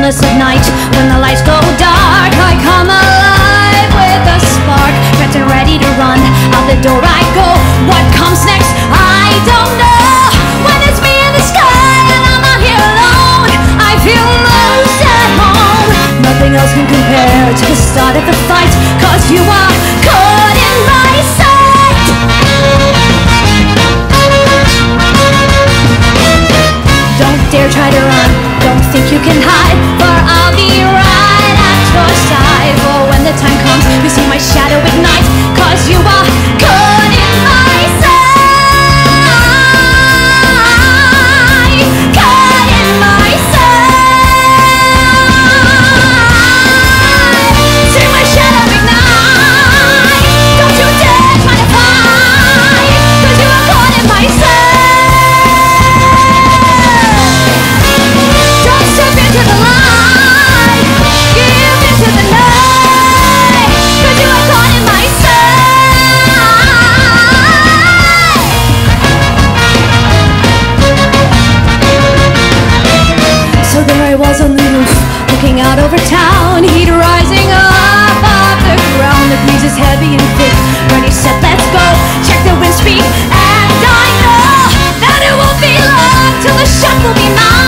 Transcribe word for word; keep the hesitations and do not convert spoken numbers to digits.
stillness of night, when the lights go dark, I come alive with a spark. Prepped and ready to run, out the door I go. What comes next, I don't know. When it's me in the sky and I'm out here alone, I feel most at home. Nothing else can compare to the start of the fight, cause you are caught in my sight. Don't dare try to run, don't think you can hide, for I'll be right at your side. For when the time comes, you see my shadow ignite, cause you are caught in my sight. Caught in my sight. See my shadow ignite, don't you dare try to fight, cause you are caught in my sight. Into the light, give into the night, cause you are caught in my sight. So there I was on the roof, looking out over town, heat rising up off the ground. The breeze is heavy and thick, ready, set, let's go. Check the wind speed, and I know that it won't be long till the shot will be mine.